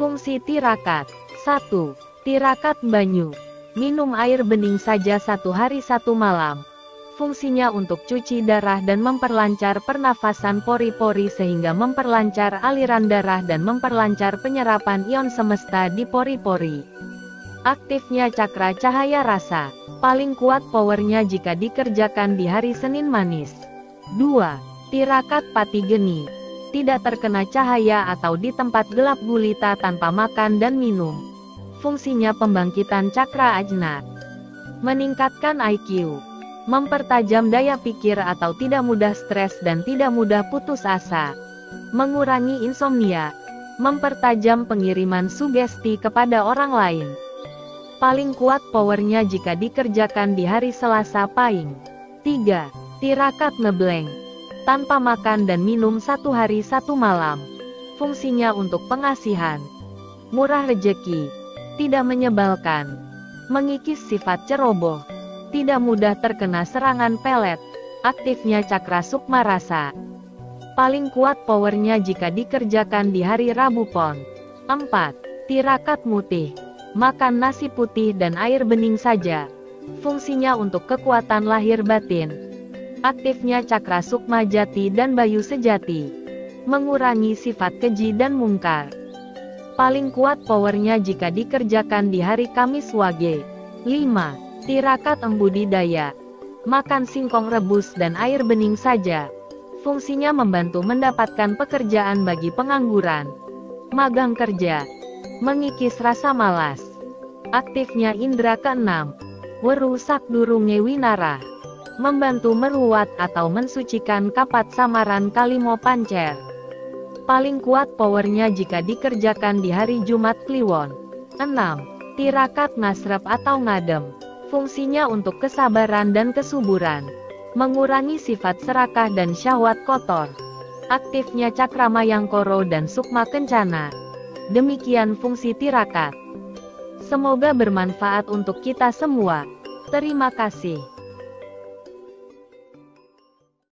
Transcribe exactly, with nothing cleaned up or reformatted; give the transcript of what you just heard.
Fungsi tirakat. satu. Tirakat banyu. Minum air bening saja satu hari satu malam. Fungsinya untuk cuci darah dan memperlancar pernafasan pori-pori sehingga memperlancar aliran darah dan memperlancar penyerapan ion semesta di pori-pori. Aktifnya cakra cahaya rasa. Paling kuat powernya jika dikerjakan di hari Senin manis. dua. Tirakat pati geni. Tidak terkena cahaya atau di tempat gelap gulita tanpa makan dan minum. Fungsinya pembangkitan cakra ajna. Meningkatkan I Q. Mempertajam daya pikir atau tidak mudah stres dan tidak mudah putus asa. Mengurangi insomnia. Mempertajam pengiriman sugesti kepada orang lain. Paling kuat powernya jika dikerjakan di hari Selasa Pahing. tiga. Tirakat ngebleng. Tanpa makan dan minum satu hari satu malam. Fungsinya untuk pengasihan. Murah rejeki. Tidak menyebalkan. Mengikis sifat ceroboh. Tidak mudah terkena serangan pelet. Aktifnya cakra sukma rasa. Paling kuat powernya jika dikerjakan di hari Rabu Pon. empat. Tirakat mutih. Makan nasi putih dan air bening saja. Fungsinya untuk kekuatan lahir batin. Aktifnya cakra sukma jati dan bayu sejati. Mengurangi sifat keji dan mungkar. Paling kuat powernya jika dikerjakan di hari Kamis Wage. lima. Tirakat embudidaya. Makan singkong rebus dan air bening saja. Fungsinya membantu mendapatkan pekerjaan bagi pengangguran. Magang kerja. Mengikis rasa malas. Aktifnya indera keenam. Weru sakdurunge winara. Membantu meruat atau mensucikan kapat samaran kalimo pancer. Paling kuat powernya jika dikerjakan di hari Jumat Kliwon. enam. Tirakat ngasrep atau ngadem. Fungsinya untuk kesabaran dan kesuburan. Mengurangi sifat serakah dan syahwat kotor. Aktifnya cakra mayangkoro dan sukma kencana. Demikian fungsi tirakat. Semoga bermanfaat untuk kita semua. Terima kasih.